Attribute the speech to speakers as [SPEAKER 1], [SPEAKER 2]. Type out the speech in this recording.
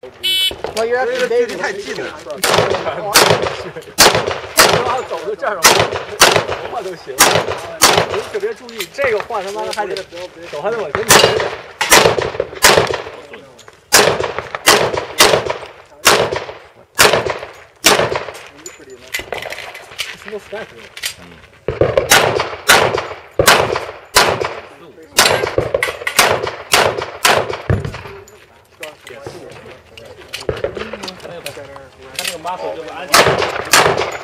[SPEAKER 1] 我以为
[SPEAKER 2] 这个距离太近了。
[SPEAKER 3] 要走就这样换，怎么换都行。您特别注意，这个换他妈的还得手还得往前举。什么 step？ 他那个 muscle 就是安全。